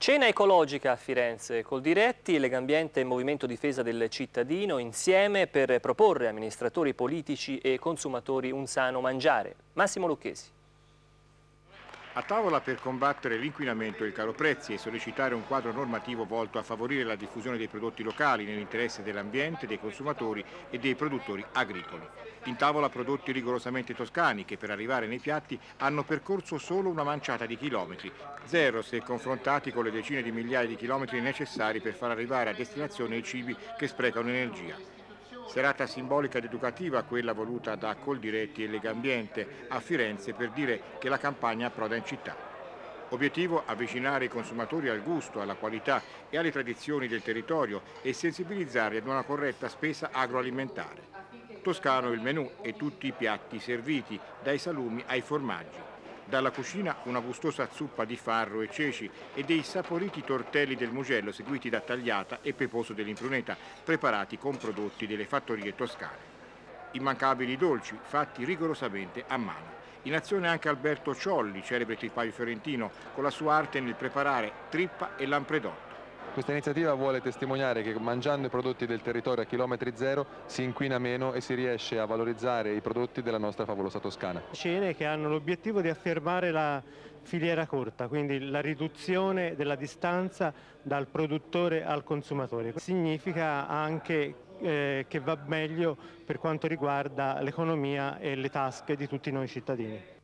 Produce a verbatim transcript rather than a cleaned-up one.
Cena ecologica a Firenze, Coldiretti, Legambiente e Movimento Difesa del Cittadino insieme per proporre a amministratori politici e consumatori un sano mangiare. Massimo Lucchesi. A tavola per combattere l'inquinamento e il caro prezzi e sollecitare un quadro normativo volto a favorire la diffusione dei prodotti locali nell'interesse dell'ambiente, dei consumatori e dei produttori agricoli. In tavola prodotti rigorosamente toscani che per arrivare nei piatti hanno percorso solo una manciata di chilometri, zero se confrontati con le decine di migliaia di chilometri necessari per far arrivare a destinazione i cibi che sprecano energia. Serata simbolica ed educativa quella voluta da Coldiretti e Legambiente a Firenze per dire che la campagna approda in città. Obiettivo: avvicinare i consumatori al gusto, alla qualità e alle tradizioni del territorio e sensibilizzarli ad una corretta spesa agroalimentare. Toscano il menù e tutti i piatti serviti, dai salumi ai formaggi. Dalla cucina una gustosa zuppa di farro e ceci e dei saporiti tortelli del Mugello seguiti da tagliata e peposo dell'Impruneta preparati con prodotti delle fattorie toscane. Immancabili dolci fatti rigorosamente a mano. In azione anche Alberto Ciolli, celebre trippaio fiorentino, con la sua arte nel preparare trippa e lampredotto. Questa iniziativa vuole testimoniare che mangiando i prodotti del territorio a chilometri zero si inquina meno e si riesce a valorizzare i prodotti della nostra favolosa Toscana. Cene che hanno l'obiettivo di affermare la filiera corta, quindi la riduzione della distanza dal produttore al consumatore. Significa anche eh, che va meglio per quanto riguarda l'economia e le tasche di tutti noi cittadini.